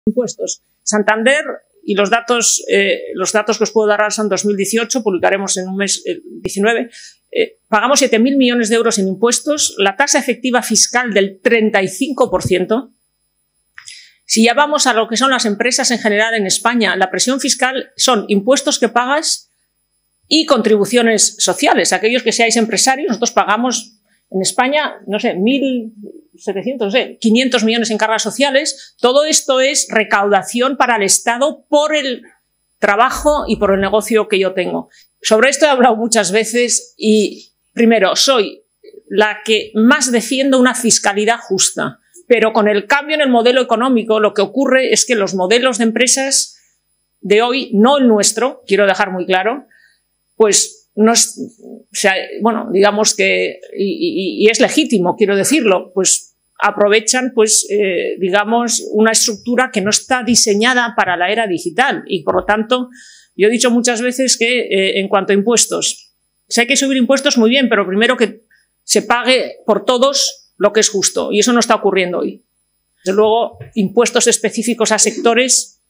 Impuestos. Santander, y los datos que os puedo dar son 2018, publicaremos en un mes 19, pagamos 7.000 millones de euros en impuestos, la tasa efectiva fiscal del 35%. Si ya vamos a lo que son las empresas en general en España, la presión fiscal son impuestos que pagas y contribuciones sociales. Aquellos que seáis empresarios, nosotros pagamos en España, no sé, 1.700, no sé, 500 millones en cargas sociales. Todo esto es recaudación para el Estado por el trabajo y por el negocio que yo tengo. Sobre esto he hablado muchas veces y, primero, soy la que más defiendo una fiscalidad justa. Pero con el cambio en el modelo económico, lo que ocurre es que los modelos de empresas de hoy, no el nuestro, quiero dejar muy claro, pues no es, o sea, bueno, digamos que, y es legítimo, quiero decirlo, pues aprovechan, pues, digamos, una estructura que no está diseñada para la era digital. Y por lo tanto, yo he dicho muchas veces que en cuanto a impuestos, si hay que subir impuestos, muy bien, pero primero que se pague por todos lo que es justo. Y eso no está ocurriendo hoy. Desde luego, impuestos específicos a sectores,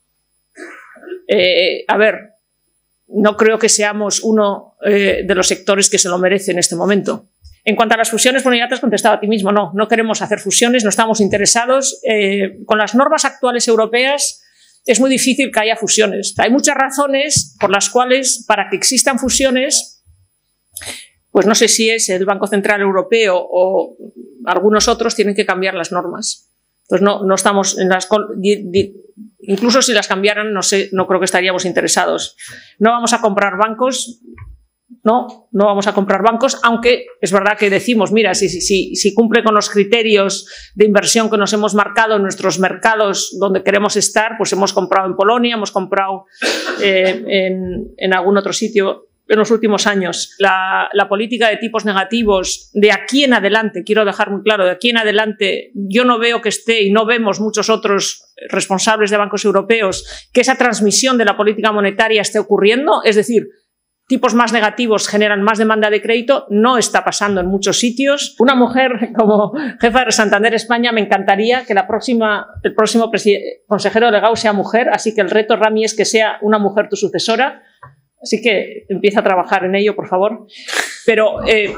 a ver, no creo que seamos uno de los sectores que se lo merece en este momento. En cuanto a las fusiones, bueno, ya te has contestado a ti mismo, no queremos hacer fusiones, no estamos interesados. Con las normas actuales europeas es muy difícil que haya fusiones. Hay muchas razones por las cuales, para que existan fusiones, pues no sé si es el Banco Central Europeo o algunos otros, tienen que cambiar las normas. Entonces no estamos en las... Incluso si las cambiaran, no creo que estaríamos interesados. No vamos a comprar bancos, no vamos a comprar bancos, aunque es verdad que decimos, mira, si cumple con los criterios de inversión que nos hemos marcado en nuestros mercados donde queremos estar, pues hemos comprado en Polonia, hemos comprado en algún otro sitio en los últimos años. La política de tipos negativos de aquí en adelante, quiero dejar muy claro, de aquí en adelante yo no veo que esté, y no vemos muchos otros responsables de bancos europeos, que esa transmisión de la política monetaria esté ocurriendo. Es decir, tipos más negativos generan más demanda de crédito, no está pasando en muchos sitios. Una mujer como jefa de Santander España, me encantaría que el próximo consejero delegado sea mujer, así que el reto, Rami, es que sea una mujer tu sucesora. Así que empieza a trabajar en ello, por favor. Pero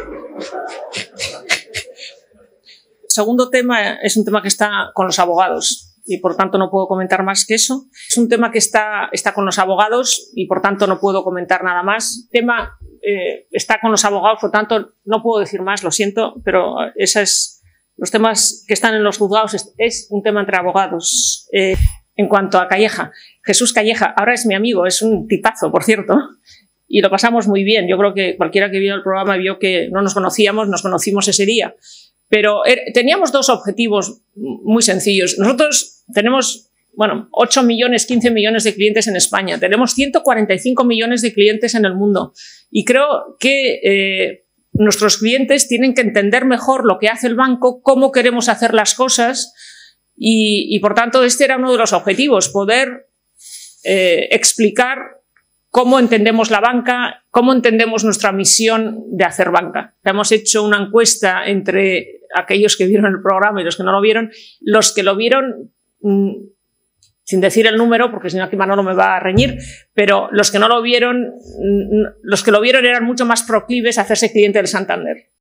segundo tema es un tema que está con los abogados y por tanto no puedo comentar más que eso. Es un tema que está con los abogados y por tanto no puedo comentar nada más. El tema está con los abogados, por tanto no puedo decir más, lo siento, pero los temas que están en los juzgados es un tema entre abogados. En cuanto a Calleja, Jesús Calleja, ahora es mi amigo, es un tipazo, por cierto, y lo pasamos muy bien. Yo creo que cualquiera que vio el programa vio que no nos conocíamos, nos conocimos ese día. Pero teníamos dos objetivos muy sencillos. Nosotros tenemos, 8 millones, 15 millones de clientes en España. Tenemos 145 millones de clientes en el mundo. Y creo que nuestros clientes tienen que entender mejor lo que hace el banco, cómo queremos hacer las cosas. Y por tanto, este era uno de los objetivos, poder explicar cómo entendemos la banca, cómo entendemos nuestra misión de hacer banca. Hemos hecho una encuesta entre aquellos que vieron el programa y los que no lo vieron. Los que lo vieron, sin decir el número, porque si no aquí Manolo me va a reñir, pero los que no lo vieron, los que lo vieron eran mucho más proclives a hacerse cliente del Santander.